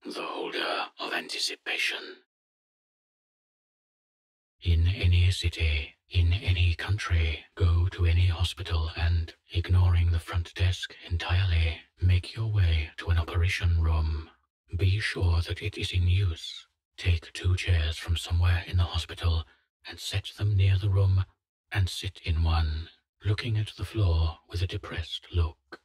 The holder of anticipation. In any city, in any country, go to any hospital and, ignoring the front desk entirely, make your way to an operation room. Be sure that it is in use. Take 2 chairs from somewhere in the hospital and set them near the room, and sit in one, looking at the floor with a depressed look.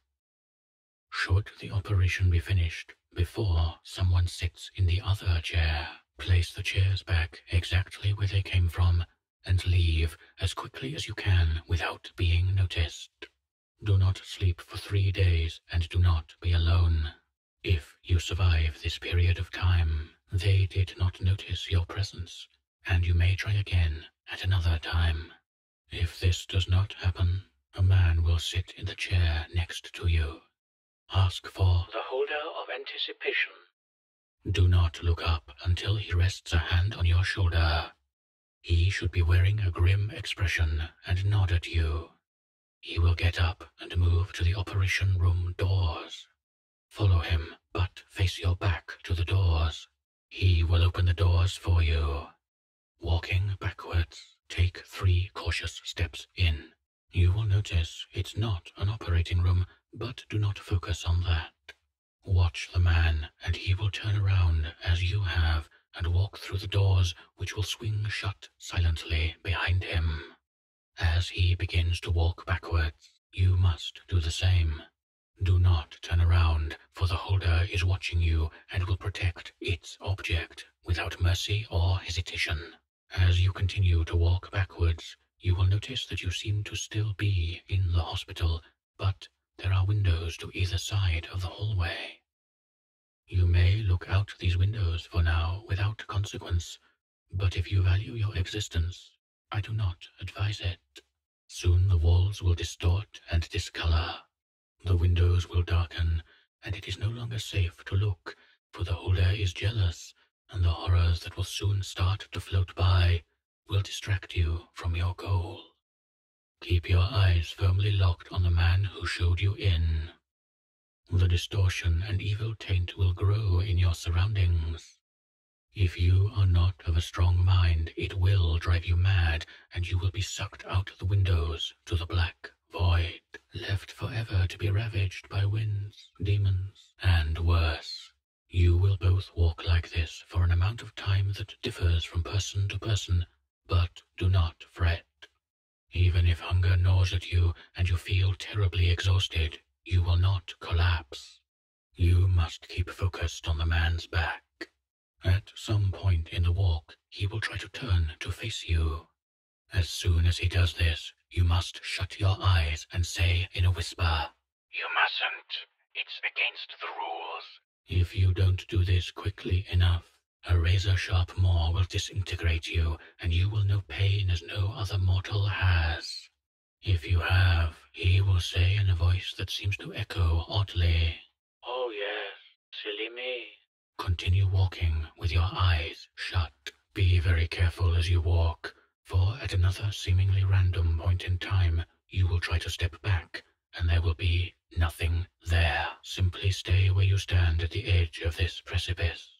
Should the operation be finished before someone sits in the other chair, place the chairs back exactly where they came from and leave as quickly as you can without being noticed. Do not sleep for 3 days and do not be alone. If you survive this period of time, they did not notice your presence, and you may try again at another time. If this does not happen, a man will sit in the chair next to you. Ask for the holder of anticipation. Do not look up until he rests a hand on your shoulder. He should be wearing a grim expression and nod at you. He will get up and move to the operation room doors. Follow him, but face your back to the doors. He will open the doors for you. Walking backwards, take 3 cautious steps in. You will notice it's not an operating room, but do not focus on that. Watch the man, and he will turn around as you have and walk through the doors, which will swing shut silently behind him. As he begins to walk backwards, you must do the same. Do not turn around, for the holder is watching you and will protect its object without mercy or hesitation. As you continue to walk backwards, you will notice that you seem to still be in the hospital, but there are windows to either side of the hallway. You may look out these windows for now without consequence, but if you value your existence, I do not advise it. Soon the walls will distort and discolor. The windows will darken, and it is no longer safe to look, for the holder is jealous, and the horrors that will soon start to float by will distract you from your goal. Keep your eyes firmly locked on the man who showed you in. The distortion and evil taint will grow in your surroundings. If you are not of a strong mind, it will drive you mad, and you will be sucked out the windows to the black void, left forever to be ravaged by winds, demons, and worse. You will both walk like this for an amount of time that differs from person to person, but do not fret. Even if hunger gnaws at you and you feel terribly exhausted, you will not collapse. You must keep focused on the man's back. At some point in the walk, he will try to turn to face you. As soon as he does this, you must shut your eyes and say in a whisper, "You mustn't. It's against the rules." If you don't do this quickly enough, a razor-sharp maw will disintegrate you, and you will know pain as no other mortal has. If you have, he will say in a voice that seems to echo oddly, "Oh yes, silly me." Continue walking with your eyes shut. Be very careful as you walk, for at another seemingly random point in time, you will try to step back, and there will be nothing there. Simply stay where you stand at the edge of this precipice.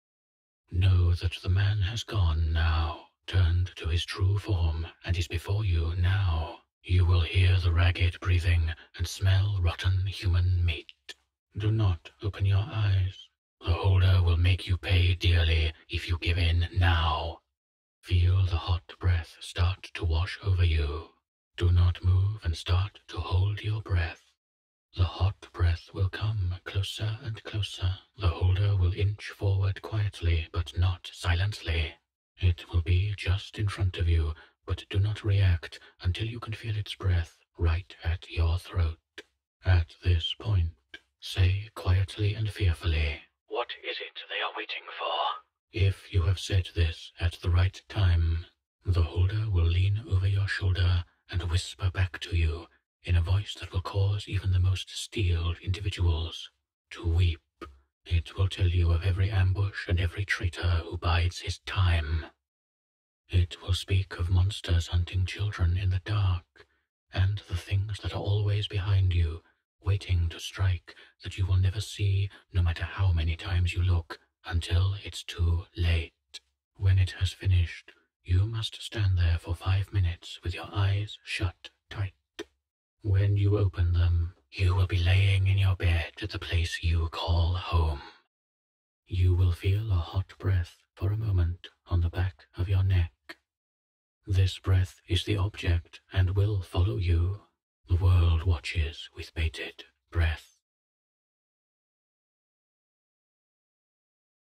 Know that the man has gone now, turned to his true form, and is before you now. You will hear the ragged breathing and smell rotten human meat. Do not open your eyes. The holder will make you pay dearly if you give in now. Feel the hot breath start to wash over you. Do not move and start to hold your breath. The hot breath will come closer and closer. The holder will inch forward quietly, but not silently. It will be just in front of you, but do not react until you can feel its breath right at your throat. At this point, say quietly and fearfully, "What is it they are waiting for?" If you have said this at the right time, the holder will lean over your shoulder and whisper back to you in a voice that will cause even the most steeled individuals to weep. It will tell you of every ambush and every traitor who bides his time. It will speak of monsters hunting children in the dark, and the things that are always behind you, waiting to strike, that you will never see no matter how many times you look, until it's too late. When it has finished, you must stand there for 5 minutes with your eyes shut tight. When you open them, you will be laying in your bed at the place you call home. You will feel a hot breath for a moment on the back of your neck. This breath is the object and will follow you. The world watches with bated breath.